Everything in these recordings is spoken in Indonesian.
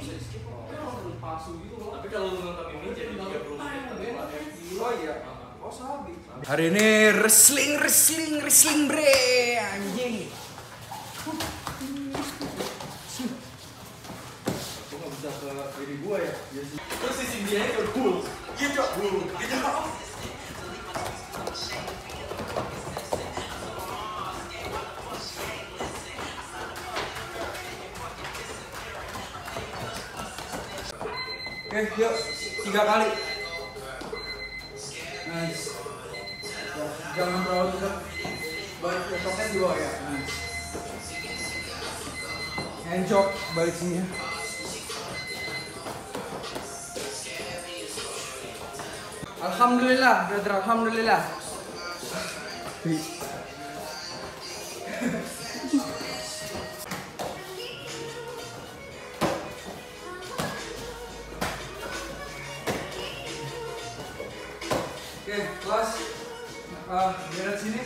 bisa di skip. Palsu gitu loh. Tapi kalau lu nonton ini jadi 30 menit. Oh iya. Oh sabi. Hari ini wrestling bre anjing. Gua nggak bisa ke diri gua ya. Terus si Cindy nya udah cool. Gitu. Oke, yuk 3 kali. Nice. Jangan terlalu dekat. Balik ke token di bawah ya. Nice. Handjob balik sini ya. Alhamdulillah, brother, alhamdulillah. Oke, kelas beres sini.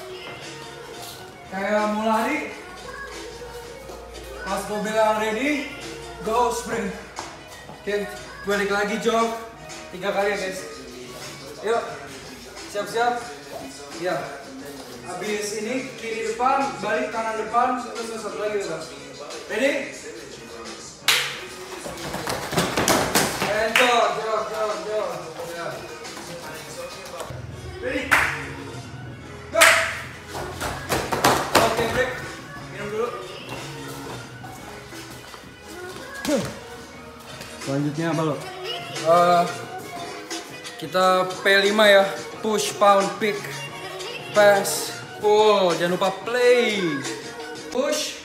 Kayak mau lari. Pas gue bilang ready, go sprint. Oke, balik lagi jog 3 kali ya guys. Yuk, siap-siap. Ya, habis ini kiri depan, balik kanan depan, terus satu lagi udah. Ready? And jog. Ya. Ready? Go! Oke, break. Minum dulu. Selanjutnya apa lo? Kita P5 ya, push, pound, pick, pass, pull, jangan lupa play, push,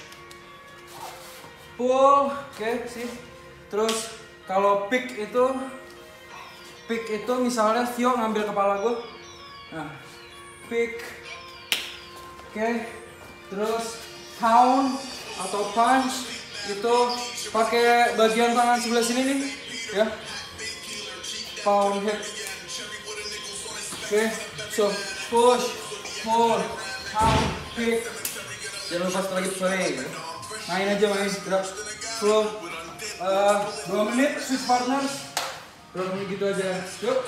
pull, oke sih. Terus kalau pick itu misalnya Theo ngambil kepala gue, nah pick, oke. Terus pound atau punch itu pakai bagian tangan sebelah sini nih, ya. Pound hit. Oke, so push, pull, pound, pick. Jangan lupa setelah lagi play. Main gerak flow. 2 menit switch partners. Berapa menit gitu aja. Yuk.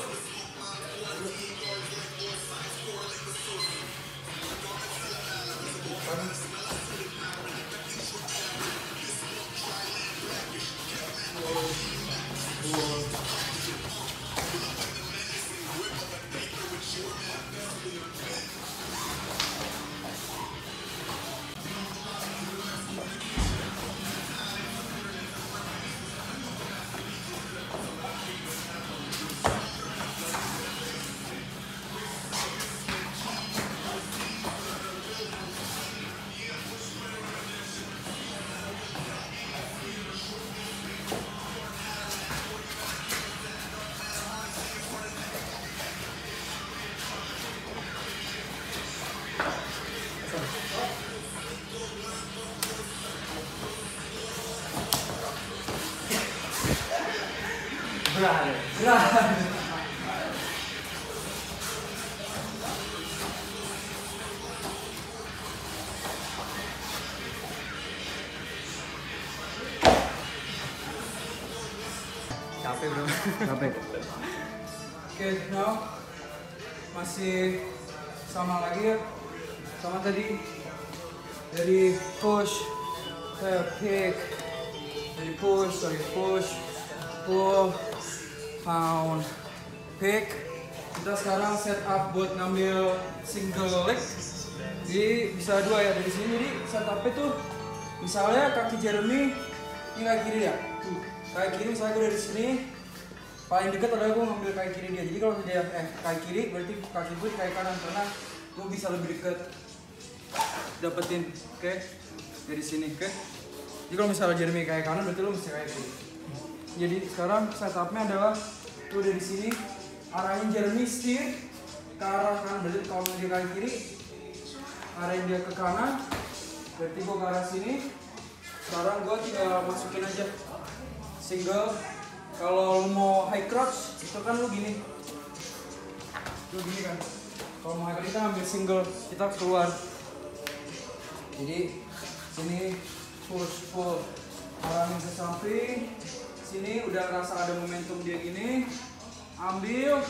Gerak. Capek bro. Capek. Oke, now masih sama lagi ya, sama tadi. Dari push, pick, dari push, pull, pound, pick. Kita sekarang set up buat ngambil single leg. Jadi bisa 2 ya dari sini. Jadi setupnya tuh misalnya kaki Jeremy ini kaki kiri ya. Kaki kiri misalnya gue dari sini. Paling dekat adalah gue ngambil kaki kiri dia. Jadi kalau dia kaki kiri berarti kaki gue di kaki kanan karena gue bisa lebih dekat dapetin, oke? Dari sini, oke? Jadi kalau misalnya Jeremy kaki kanan berarti lo mesti kaki kiri. Jadi sekarang setupnya adalah tuh dari sini arahin Jeremy steer ke arah kanan, berarti kalau dia kaki kiri arahin dia ke kanan, berarti gue ke arah sini. Sekarang gue tinggal masukin aja single. Kalau lu mau high crotch itu kan lu gini kan. Kalau mau high crotch kita ambil single, kita keluar. Jadi sini push pull, arahin ke samping, sini udah rasa ada momentum dia gini, ambil,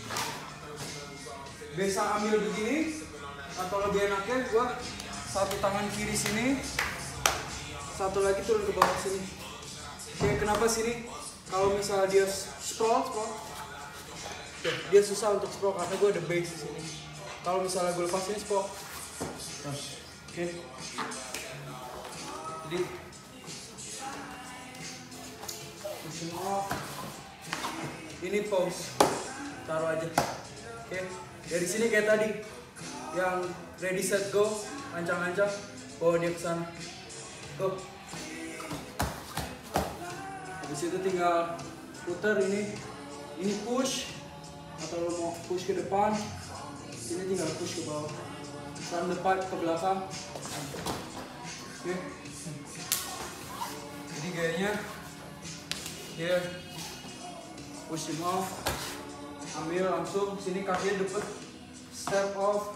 biasa ambil begini, atau lebih enaknya gua satu tangan kiri sini, satu lagi turun ke bawah sini. Oke, kenapa sini? Kalau misalnya dia sprawl, dia susah untuk sprawl karena gue ada base di sini. Kalau misalnya gue lepas ini sprawl, oke. Jadi pushing off, ini pause, taruh aja. Oke, dari sini kayak tadi, yang ready set go, ancang-ancang, bawa dia ke sana, go. Habis itu tinggal putar ini push, atau lo mau push ke depan, ini tinggal push ke bawah, from depan ke belakang. Oke. Jadi gayanya dia push him off, ambil langsung sini kakinya deket, step off,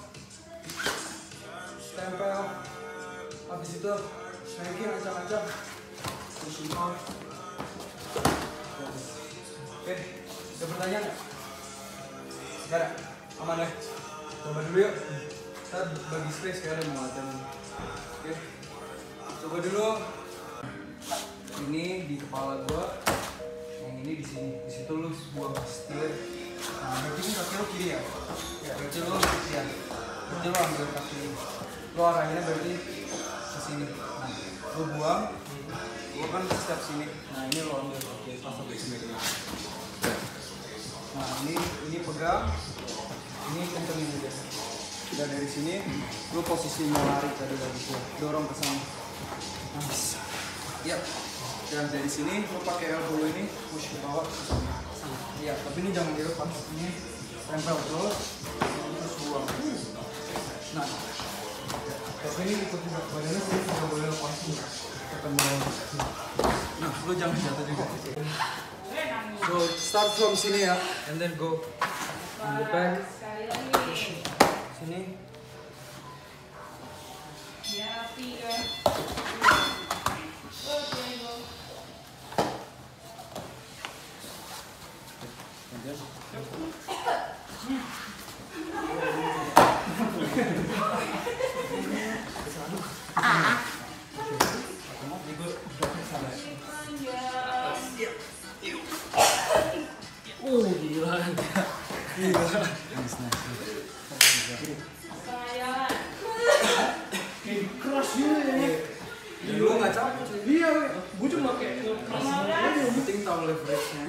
stempel, habis itu naikin ancang-ancang, push him off. Oke, ada pertanyaan nggak? Nggak ada? Aman ya? Coba dulu yuk. Kita bagi space kayak ada mau latihan. Oke, coba dulu. Ini di kepala gua, yang ini di sini. Di situ lu buang setir. Nah, berarti ini kaki lu kiri ya? Ya, berarti lu ya. Berarti lu ambil kaki. Lu arahinnya berarti ke sini. Nah, lu buang. Gua kan step sini. Nah, ini lu ambil. Oke, pas sampai sini. Nah, ini pegang. Ini kencengin aja. Udah dari sini, lu posisi mau lari tadi dari sini. Dorong ke sana. Nah, ya. Dan dari sini lu pakai elbow ini push ke bawah ke sana. Iya, tapi ini jangan dilepas. Ini tempel terus, terus buang. Nah, tapi ini ikut juga badannya sini juga boleh lepas juga. Nah, lu jangan jatuh juga. So start from sini ya, and then go in the back. Push sini. Gila. Keras juga ya. Lu nggak capek cuy. Iya, gue cuma kayak keras aja. Yang penting tahu leverage-nya.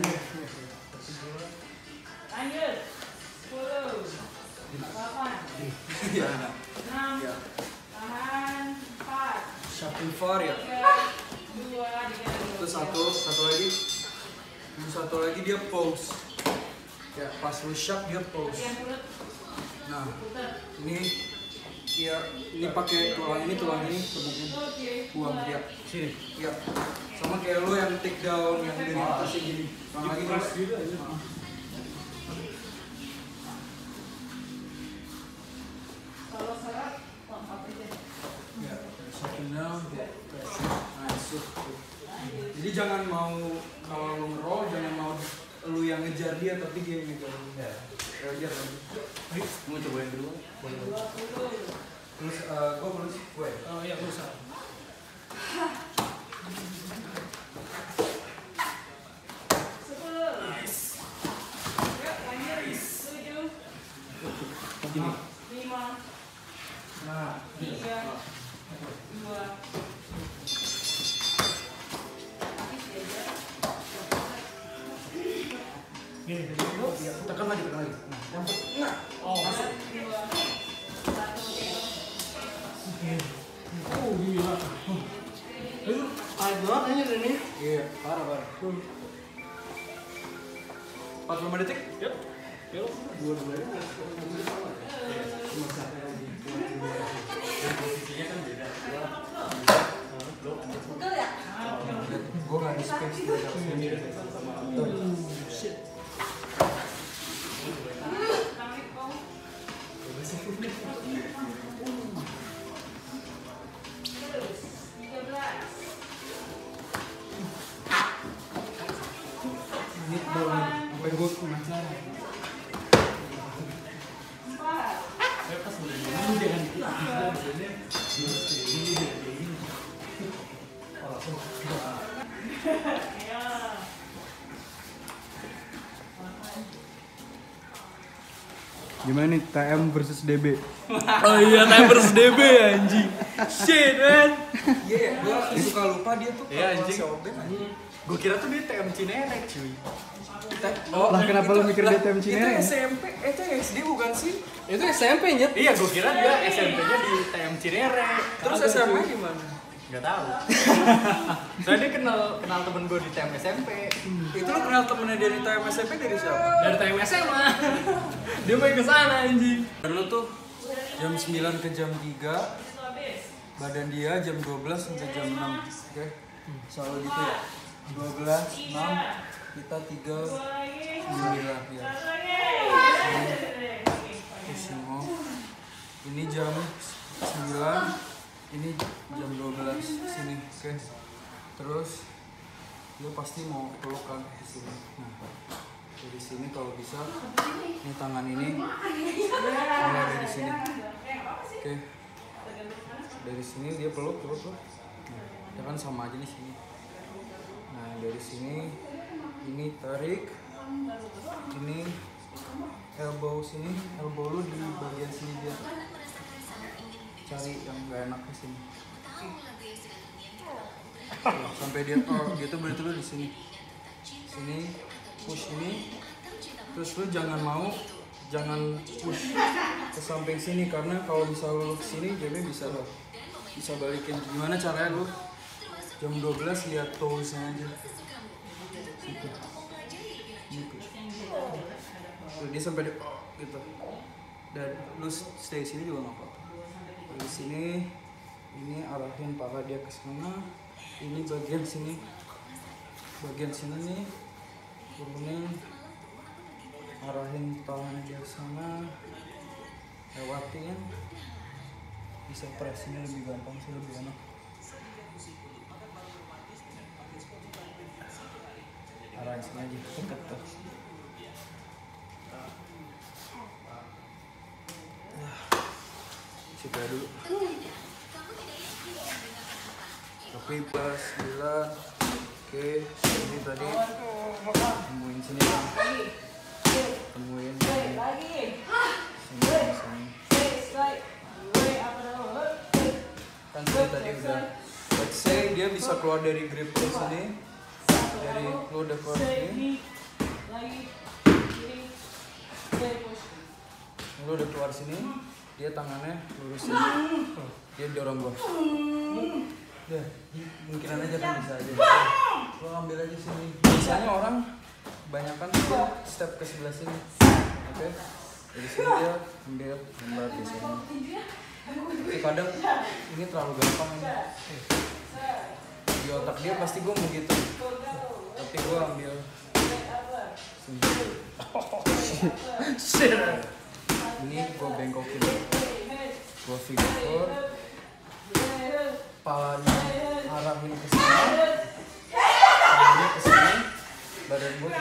Lanjut. 10, 8, Iya. 6, tahan, 4, Shuffle far ya. 3, 2, Itu satu lagi. Yang satu lagi dia pause. Ya, pas lu shove dia pause. Nah, ini ya ini pakai tulang ini temukan buang dia sini ya, sama kayak lo yang take down yang dari atasnya gini bang lagi terus gitu aja. Kalau serat, apa aja? Ya, second down, masuk. Jadi jangan mau kalau lo nge-roll jangan mau lu yang ngejar dia tapi dia yang ngejar lu. Ya, ngejar lagi. Mau cobain dulu? Terus gue belum sih gue. Oh iya, bisa. 5, 4, 3, 2, 1. Tekan lagi. Nah, masuk. Oh gila. Itu paling banget aja ini. Iya, parah. 45 detik? Yuk. Yuk. Dua-duanya Posisinya kan beda. Betul ya? gue nggak di space di sini. Shit. Sampai gue penasaran. 4. Ya. Gimana nih TM versus DB? Oh iya, time versus DB anjing. Shit, man. Iya, gue suka lupa dia tuh Iya, kalau anjing. si Obeng anjing. Gue kira tuh dia TM Cinere, cuy. Lah kenapa lu mikir dia TM Cinere? Itu SMP, itu SD bukan sih? Itu SMP nya? Iya, gue kira dia SMP-nya di TM Cinere. Terus SMA gimana? Gak tahu. Soalnya dia kenal temen gue di TM SMP. Itu lu kenal temennya dari TM SMP dari siapa? Dari TM SMA. Dia main ke sana anjing. Dan lu tuh jam 9 ke jam 3, badan dia jam 12 sampai jam 6. Oke? Selalu gitu ya. 12, 6, kita 3, 9 ya. Pusing off. Ini jam 9, ini jam 12 sini, oke. Terus dia pasti mau pelukan di sini. Nah, dari sini kalau bisa, ini tangan ini mulai dari sini, oke. Dari sini dia peluk. Nah, dia kan sama aja di sini. Nah, dari sini ini tarik, ini elbow sini, elbow lu di bagian sini dia. Cari yang gak enak ke sini. Tuh, sampai dia gitu berarti lu di sini. Sini push ini. Terus lu jangan push ke samping sini karena kalau misal lu ke sini jamnya bisa balikin. Gimana caranya lu? Jam 12 lihat toesnya aja. Situ. Gitu. Tuh, dia sampai di gitu. Dan lu stay sini juga nggak apa-apa. Di sini ini arahin paha dia ke sana. Ini bagian sini nih turunin, arahin tangan dia ke sana, lewatin. Bisa press ini lebih gampang sih, lebih enak. Arahin sini aja, deket tuh. Situ dulu. Tapi pas 9. Oke, ini tadi temuin sini kan. Temuin sini. Kan tadi udah. Let's say dia bisa keluar dari grip di sini. Dari lu udah keluar sini. Lu udah keluar sini. Dia tangannya lurusin. Dia dorong gua. Udah, mungkinan aja kan bisa aja. Lo ambil aja sini. Biasanya orang kebanyakan dia step ke sebelah sini. Oke. Dari sini dia ambil lembar biasanya. Tapi kadang ini terlalu gampang ini. Di otak dia pasti gue mau gitu. Tapi gue ambil sini. Ini gue bengkokin. Gue figure. Palanya arahin ke sini, palanya ke sini, badan gue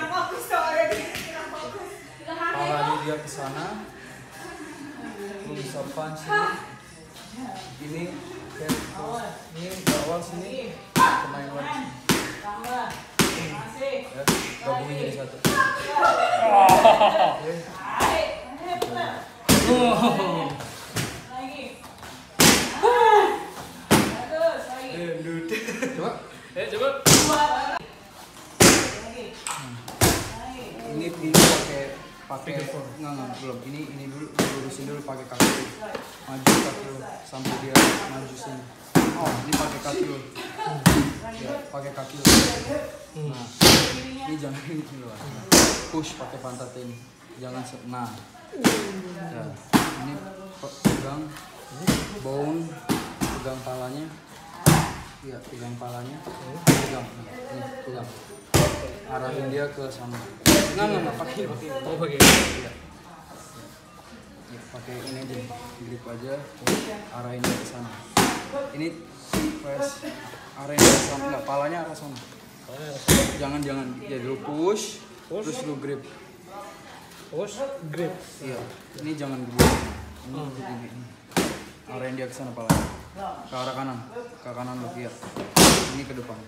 palanya dia ke sana, lu bisa punch ini ini bawah sini, kemain lagi sini, ya, gabungin jadi satu. Coba. Ini pakai enggak belum. Ini dulu lurusin dulu pakai kaki. Maju kaki lu sampai dia maju sini. Oh, ini pakai kaki lu. Ya, pakai kaki lu. Nah, ini jangan gitu loh. Push pakai pantat ini. Jangan nah. Ya, ini pegang bone, pegang palanya. Iya, pegang palanya. Pegang. Arahin dia ke sana. Enggak, pakai. Oh, pakai. Iya. Ya, pakai ini aja, grip aja. Arahin dia ke sana. Ini press. Arahin dia ke sana. Enggak, palanya arah sana. Jangan. Ya, lu push. Terus lu grip. Push, grip. Iya. Ini jangan begini. Ini begini. Arahin dia ke sana pala. Ke arah kanan. Ke kanan lu iya. Ini ke depan.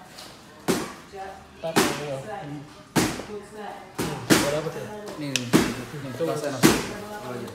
Tap ya. Udah dapet ya? Nih. Coba sana. Coba aja.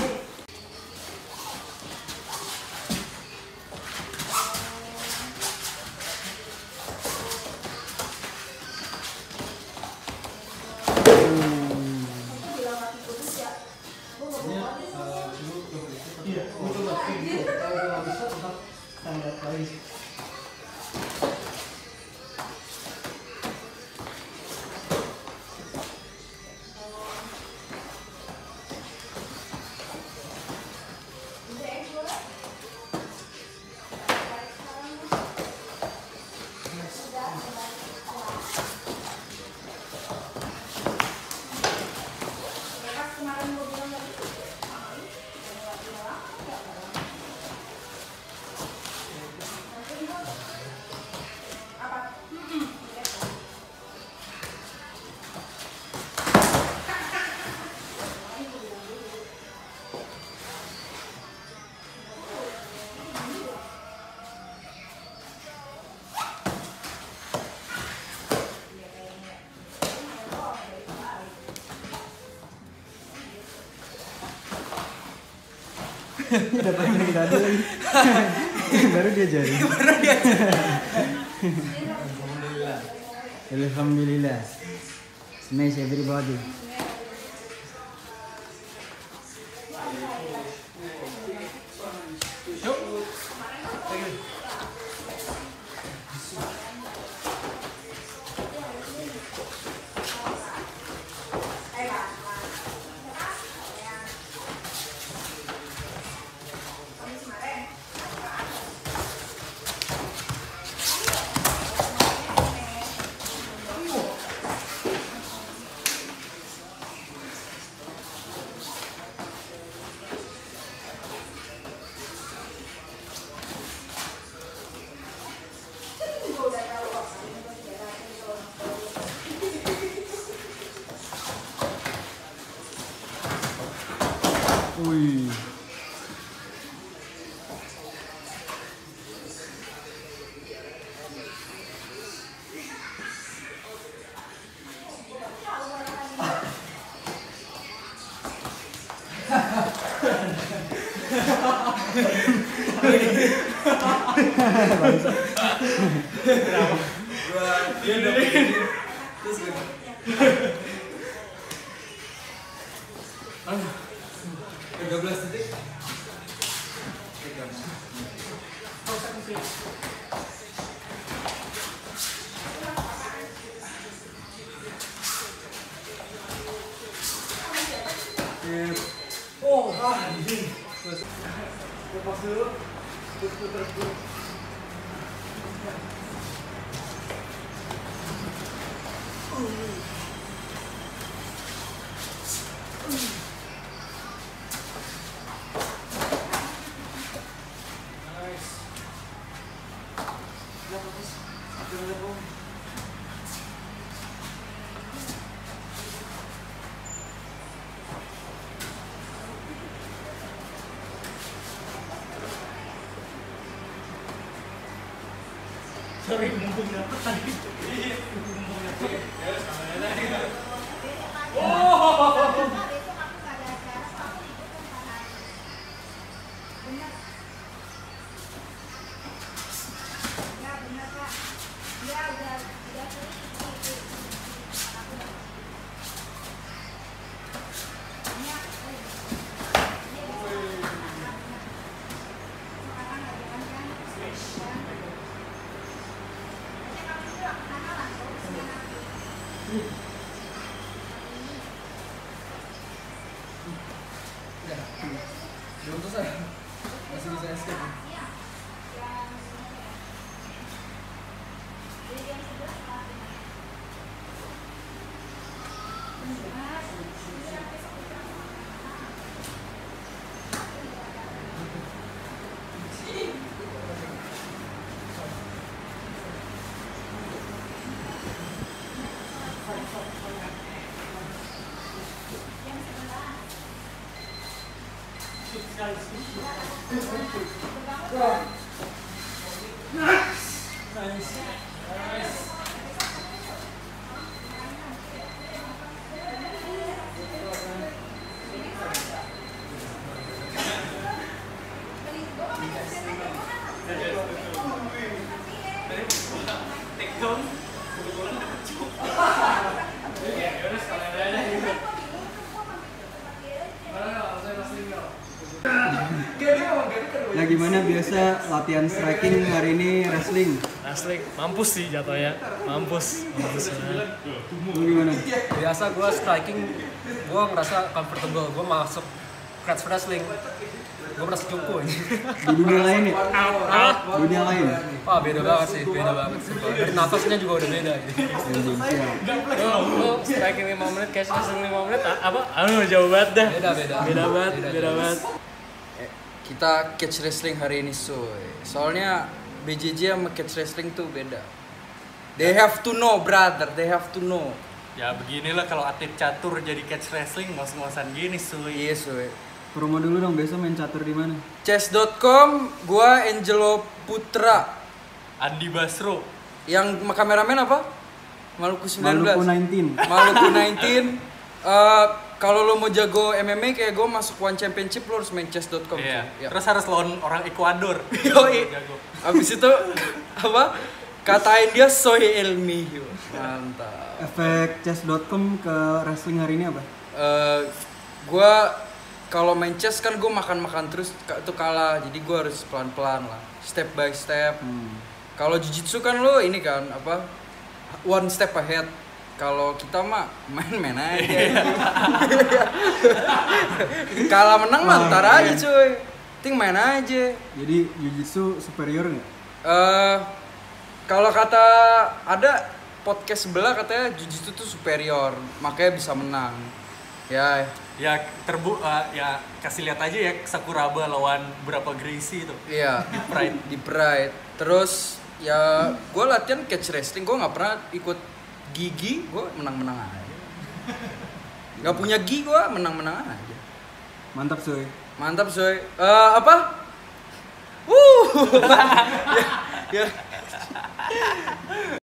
Udah paling dari tadi lagi. Baru dia jadi. Alhamdulillah. Smash everybody. Wih. Dia udah begini. Terus gini. 13 detik. Oh, anjing. Lepas dulu. Terus dulu. Sorry, mumpung dapet tadi. Mumpung dapet. Belum selesai. Masih bisa escape. Nah gimana biasa latihan striking hari ini wrestling? Wrestling mampus sih jatuhnya, mampus. Lu gimana? Biasa gue striking, gue ngerasa comfortable. Gue masuk catch wrestling, gue merasa cukup aja. Di dunia lain ya? Dunia lain? Wah beda banget sih, beda banget sih. Dari nafasnya juga udah beda gitu. Anjing, siap. Lo striking 5 menit, cash wrestling 5 menit, apa? Jauh banget dah. Beda banget. Kita catch wrestling hari ini soalnya BJJ sama catch wrestling tuh beda. They have to know brother, they have to know. Ya beginilah kalau atlet catur jadi catch wrestling ngos-ngosan gini suy. Iya suy. Promo dulu dong, besok main catur di mana? Chess.com, gua Angelo Putra. Andi Basro. Yang kameramen apa? Maluku 19. Maluku 19. Maluku 19. Kalau lo mau jago MMA kayak gue masuk One Championship lo harus main chess.com. Iya. Ya. Terus harus lawan orang Ekuador. Yoi. Jago. Abis itu apa? Katain dia soy elmi. Mantap. Efek chess.com ke wrestling hari ini apa? Gue kalau main chess kan gue makan terus itu kalah, jadi gue harus pelan lah, step by step. Kalau jiu-jitsu kan lo ini kan apa? One step ahead. Kalau kita mah main aja. Kalah menang mah ntar aja cuy. Ting main aja. Jadi jiu-jitsu superior nggak? Kalau kata ada podcast sebelah katanya jiu-jitsu tuh superior, makanya bisa menang. Ya Ya ya kasih lihat aja ya Sakuraba lawan berapa Gracie itu. iya di Pride. Terus ya gue latihan catch wrestling, gue nggak pernah ikut gigi, gue menang aja. Nggak punya gi, gue menang aja. Mantap soy. Apa? ya